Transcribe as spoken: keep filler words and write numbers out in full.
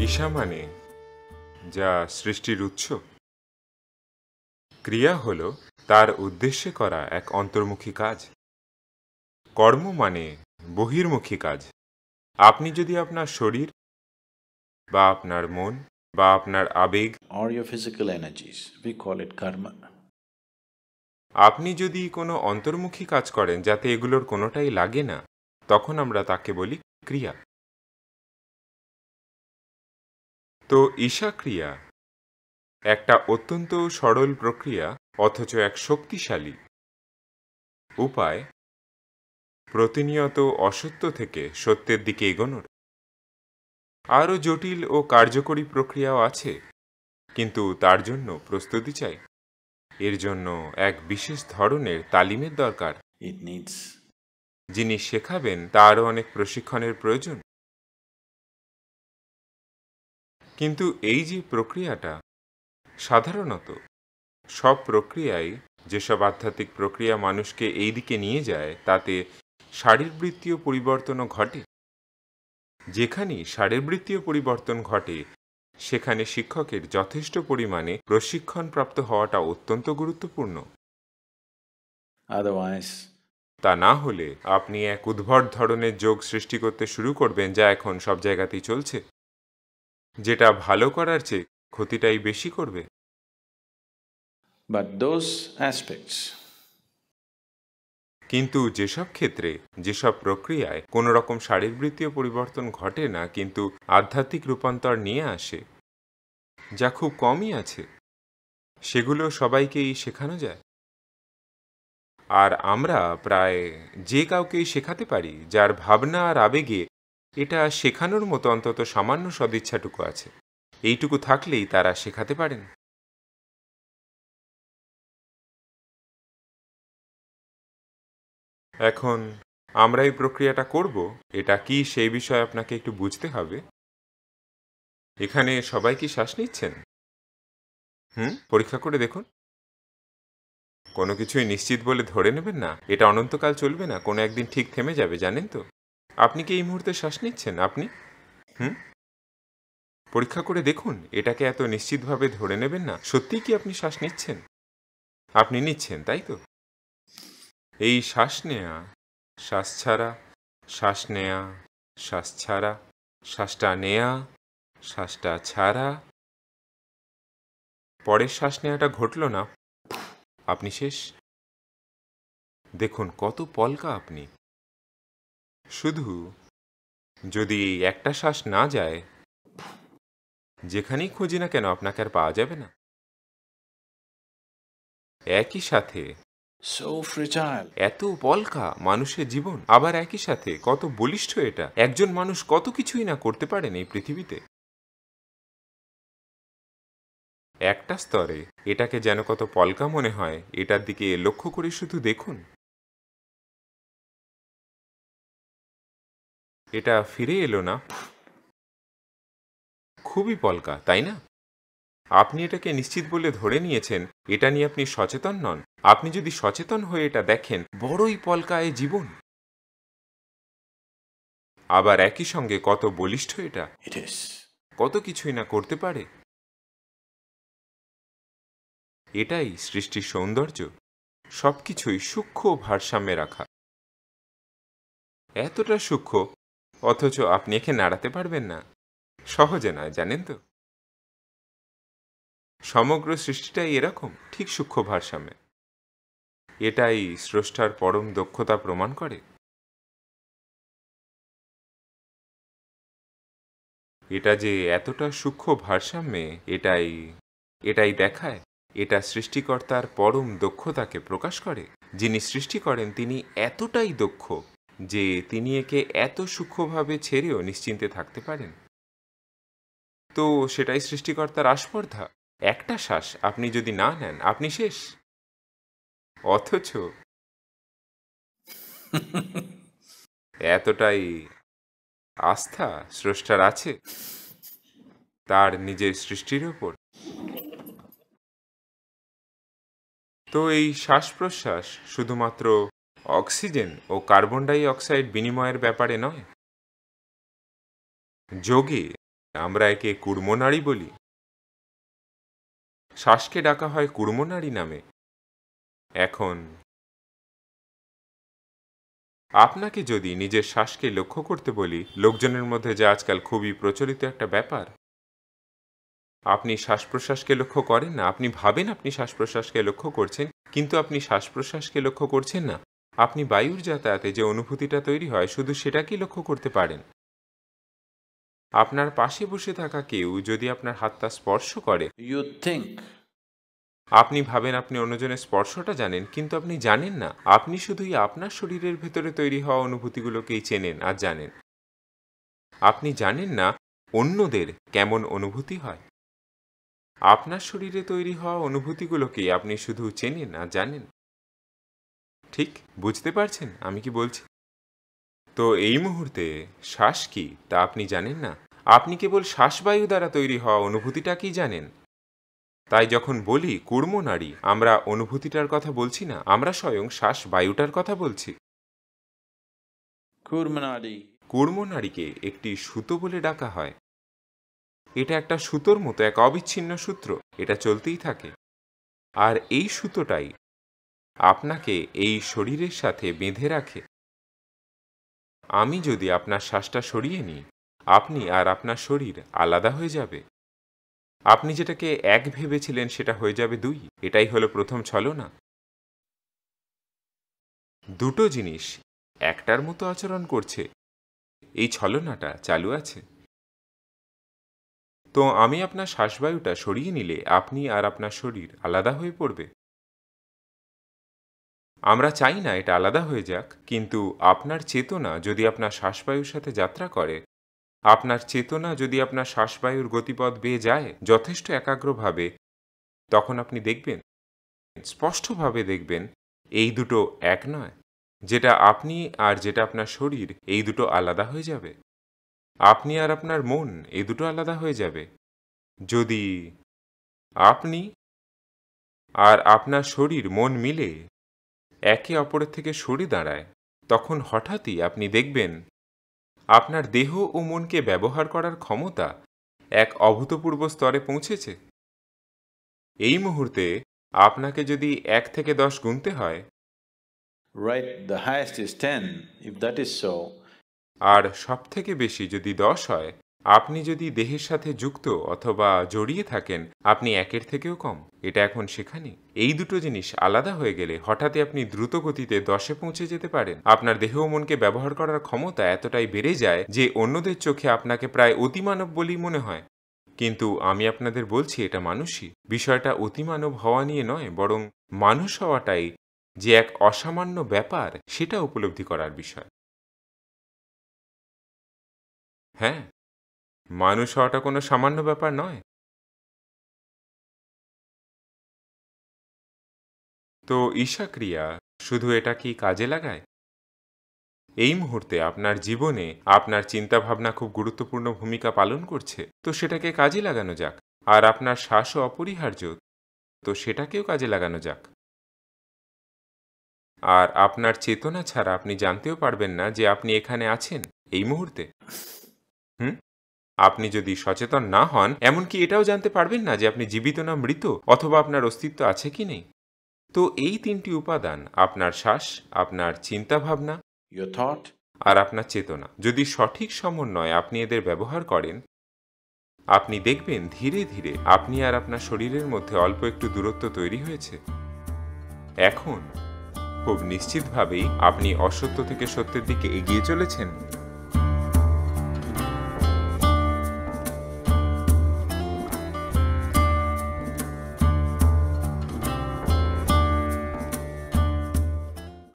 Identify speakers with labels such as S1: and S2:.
S1: ঈশা মানে যা সৃষ্টির উৎস, ক্রিয়া হল তার উদ্দেশ্যে করা এক অন্তর্মুখী কাজ। কর্ম মানে বহির্মুখী কাজ। আপনি যদি আপনার শরীর বা আপনার মন বা আপনার আবেগ
S2: or your physical energies, we call it karma.
S1: আপনি যদি কোনো অন্তর্মুখী কাজ করেন যাতে এগুলোর কোনোটাই লাগে না, তখন আমরা তাকে বলি ক্রিয়া। তো ঈশা ক্রিয়া একটা অত্যন্ত সরল প্রক্রিয়া, অথচ এক শক্তিশালী উপায় প্রতিনিয়ত অসত্য থেকে সত্যের দিকে এগোনোর। আরও জটিল ও কার্যকরী প্রক্রিয়াও আছে, কিন্তু তার জন্য প্রস্তুতি চাই। এর জন্য এক বিশেষ ধরনের তালিমের দরকার।
S2: It needs
S1: যিনি শেখাবেন তারও অনেক প্রশিক্ষণের প্রয়োজন। কিন্তু এই যে প্রক্রিয়াটা, সাধারণত সব প্রক্রিয়াই, যেসব আধ্যাত্মিক প্রক্রিয়া মানুষকে এই দিকে নিয়ে যায়, তাতে শারীরবৃত্তীয় পরিবর্তনও ঘটে। যেখানেই শারীরবৃত্তীয় পরিবর্তন ঘটে, সেখানে শিক্ষকের যথেষ্ট পরিমাণে প্রশিক্ষণপ্রাপ্ত হওয়াটা অত্যন্ত গুরুত্বপূর্ণ।
S2: otherwise
S1: তা না হলে আপনি এক উদ্ভট ধরনের যোগ সৃষ্টি করতে শুরু করবেন, যা এখন সব জায়গাতেই চলছে, যেটা ভালো করার চেয়ে ক্ষতিটাই বেশি করবে।
S2: but those aspects
S1: কিন্তু যেসব ক্ষেত্রে, যেসব প্রক্রিয়ায় কোনো রকম শারীরবৃত্তীয় পরিবর্তন ঘটে না কিন্তু আধ্যাত্মিক রূপান্তর নিয়ে আসে, যা খুব কমই আছে, সেগুলো সবাইকেই শেখানো যায়। আর আমরা প্রায় যে কাউকেই শেখাতে পারি যার ভাবনা আর আবেগে এটা শেখানোর মতো অন্তত সামান্য সদিচ্ছাটুকু আছে। এইটুকু থাকলেই তারা শেখাতে পারেন। এখন আমরা এই প্রক্রিয়াটা করব, এটা কি সেই বিষয়ে আপনাকে একটু বুঝতে হবে। এখানে সবাই কি শ্বাস নিচ্ছেন? হুম পরীক্ষা করে দেখুন। কোনো কিছুই নিশ্চিত বলে ধরে নেবেন না, এটা অনন্তকাল চলবে না, কোনো একদিন ঠিক থেমে যাবে, জানেন তো। আপনি কি এই মুহূর্তে শ্বাস নিচ্ছেন? আপনি হুম পরীক্ষা করে দেখুন, এটাকে এত নিশ্চিতভাবে ধরে নেবেন না। সত্যিই কি আপনি শ্বাস নিচ্ছেন? আপনি নিচ্ছেন, তাই তো। এই শ্বাস নেয়া, শ্বাস ছাড়া, শ্বাস নেয়া, শ্বাস ছাড়া, শ্বাসটা নেয়া, শ্বাসটা ছাড়া, পরের শ্বাস নেওয়াটা ঘটল না, আপনি শেষ। দেখুন কত পলকা আপনি। শুধু যদি এই একটা শ্বাস না যায়, যেখানেই খুঁজি না কেন আপনাকে আর পাওয়া যাবে না। একই সাথে
S2: so fragile,
S1: এত পলকা মানুষের জীবন, আবার একই সাথে কত বলিষ্ঠ এটা। একজন মানুষ কত কিছুই না করতে পারেন এই পৃথিবীতে। একটা স্তরে এটাকে যেন কত পলকা মনে হয়, এটার দিকে লক্ষ্য করে শুধু দেখুন। এটা ফিরে এলো না, খুবই পলকা, তাই না? আপনি এটাকে নিশ্চিত বলে ধরে নিয়েছেন, এটা নিয়ে আপনি সচেতন নন। আপনি যদি সচেতন হয়ে এটা দেখেন, বড়ই পলকায় জীবন, আবার একই সঙ্গে কত বলিষ্ঠ এটা,
S2: it is
S1: কত কিছুই না করতে পারে। এটাই সৃষ্টির সৌন্দর্য, সবকিছুই সূক্ষ্ম ভারসাম্যে রাখা। এতটা সূক্ষ্ম, অথচ আপনি একে নাড়াতে পারবেন না। সহজে নয়, জানেন তো। সমগ্র সৃষ্টিটাই এরকম, ঠিক সূক্ষ্ম ভারসাম্যে। এটাই স্রষ্টার পরম দক্ষতা প্রমাণ করে। এটা যে এতটা সূক্ষ্ম ভারসাম্যে, এটাই এটাই দেখায়, এটা সৃষ্টিকর্তার পরম দক্ষতাকে প্রকাশ করে। যিনি সৃষ্টি করেন তিনি এতটাই দক্ষ যে তিনি একে এত সূক্ষ্মভাবে ছেড়েও নিশ্চিন্তে থাকতে পারেন। তো সেটাই সৃষ্টিকর্তার আস্পর্ধা। একটা শ্বাস আপনি যদি না নেন, আপনি শেষ। অথচ এতটাই আস্থা স্রষ্টার আছে তার নিজের সৃষ্টির ওপর। তো এই শ্বাস প্রশ্বাস শুধুমাত্র অক্সিজেন ও কার্বন ডাই অক্সাইড বিনিময়ের ব্যাপারে নয়। যোগে আমরা একে কূর্মনাড়ী বলি। শ্বাসকে ডাকা হয় কূর্মনাড়ী নামে। এখন আপনাকে যদি নিজের শ্বাসকে লক্ষ্য করতে বলি, লোকজনের মধ্যে যে আজকাল খুবই প্রচলিত একটা ব্যাপার, আপনি শ্বাস প্রশ্বাসকে লক্ষ্য করেন না, আপনি ভাবেন আপনি শ্বাস প্রশ্বাসকে লক্ষ্য করছেন, কিন্তু আপনি শ্বাস প্রশ্বাসকে লক্ষ্য করছেন না। আপনি বায়ুর যাতায়াতে যে অনুভূতিটা তৈরি হয় শুধু সেটাকেই লক্ষ্য করতে পারেন। আপনার পাশে বসে থাকা কেউ যদি আপনার হাতটা স্পর্শ করে,
S2: You think
S1: আপনি ভাবেন আপনি অন্যজনের স্পর্শটা জানেন, কিন্তু আপনি জানেন না আপনি শুধুই আপনার শরীরের ভেতরে তৈরি হওয়া অনুভূতিগুলোকেই চেনেন আর জানেন। আপনি জানেন না অন্যদের কেমন অনুভূতি হয়। আপনার শরীরে তৈরি হওয়া অনুভূতিগুলোকেই আপনি শুধু চেনেন আর জানেন। ঠিক বুঝতে পারছেন আমি কি বলছি? তো এই মুহূর্তে শ্বাস কি তা আপনি জানেন না, আপনি কেবল শ্বাসবায়ু দ্বারা তৈরি হওয়া অনুভূতিটাকেই জানেন। তাই যখন বলি কূর্মনাড়ী, আমরা অনুভূতিটার কথা বলছি না, আমরা স্বয়ং শ্বাসবায়ুটার কথা বলছি।
S2: Kurmanadi.
S1: কূর্মনাড়ীকে একটি সুতো বলে ডাকা হয়। এটা একটা সুতোর মতো, এক অবিচ্ছিন্ন সূত্র, এটা চলতেই থাকে। আর এই সুতোটাই আপনাকে এই শরীরের সাথে বেঁধে রাখে। আমি যদি আপনার শ্বাসটা সরিয়ে নিই, আপনি আর আপনার শরীর আলাদা হয়ে যাবে। আপনি যেটাকে এক ভেবেছিলেন সেটা হয়ে যাবে দুই। এটাই হলো প্রথম ছলনা। দুটো জিনিস একটার মতো আচরণ করছে, এই ছলনাটা চালু আছে। তো আমি আপনার শ্বাসবায়ুটা সরিয়ে নিলে আপনি আর আপনার শরীর আলাদা হয়ে পড়বে। আমরা চাই না এটা আলাদা হয়ে যাক, কিন্তু আপনার চেতনা যদি আপনার শ্বাসবায়ুর সাথে যাত্রা করে, আপনার চেতনা যদি আপনার শ্বাসবায়ুর গতিপথ বেয়ে যায় যথেষ্ট একাগ্রভাবে, তখন আপনি দেখবেন, স্পষ্টভাবে দেখবেন, এই দুটো এক নয়। যেটা আপনি আর যেটা আপনার শরীর, এই দুটো আলাদা হয়ে যাবে। আপনি আর আপনার মন, এই দুটো আলাদা হয়ে যাবে। যদি আপনি আর আপনার শরীর মন মিলে একে অপরের থেকে সরে দাঁড়ায়, তখন হঠাৎই আপনি দেখবেন আপনার দেহ ও মনকে ব্যবহার করার ক্ষমতা এক অভূতপূর্ব স্তরে পৌঁছেছে। এই মুহূর্তে আপনাকে যদি এক থেকে দশ গুনতে হয়,
S2: Right, the highest is ten. If that is so,
S1: আর সব থেকে বেশি যদি দশ হয়, আপনি যদি দেহের সাথে যুক্ত অথবা জড়িয়ে থাকেন, আপনি একের থেকেও কম। এটা এখন সেখানে। এই দুটো জিনিস আলাদা হয়ে গেলে হঠাৎই আপনি দ্রুত গতিতে দশে পৌঁছে যেতে পারেন। আপনার দেহ ও মনকে ব্যবহার করার ক্ষমতা এতটাই বেড়ে যায় যে অন্যদের চোখে আপনাকে প্রায় অতিমানব বলেই মনে হয়। কিন্তু আমি আপনাদের বলছি এটা মানুষই। বিষয়টা অতিমানব হওয়া নিয়ে নয়, বরং মানুষ হওয়াটাই যে এক অসামান্য ব্যাপার সেটা উপলব্ধি করার বিষয়। হ্যাঁ, মানুষ হওয়াটা কোনো সামান্য ব্যাপার নয়। তো ঈশা ক্রিয়া শুধু এটা কি কাজে লাগায়? এই মুহূর্তে আপনার জীবনে আপনার চিন্তাভাবনা খুব গুরুত্বপূর্ণ ভূমিকা পালন করছে, তো সেটাকে কাজে লাগানো যাক। আর আপনার শ্বাসও অপরিহার্য, তো সেটাকেও কাজে লাগানো যাক। আর আপনার চেতনা ছাড়া আপনি জানতেও পারবেন না যে আপনি এখানে আছেন এই মুহূর্তে। হুম আপনি যদি সচেতন না হন, এমনকি এটাও জানতে পারবেন না যে আপনি জীবিত না মৃত, অথবা আপনার অস্তিত্ব আছে কি নেই। তো এই তিনটি উপাদান, আপনার শ্বাস, আপনার চিন্তাভাবনা,
S2: your thought,
S1: আর আপনার চেতনা, যদি সঠিক সমন্বয়ে আপনি এদের ব্যবহার করেন, আপনি দেখবেন ধীরে ধীরে আপনি আর আপনার শরীরের মধ্যে অল্প একটু দূরত্ব তৈরি হয়েছে। এখন খুব নিশ্চিতভাবেই আপনি অসত্য থেকে সত্যের দিকে এগিয়ে চলেছেন।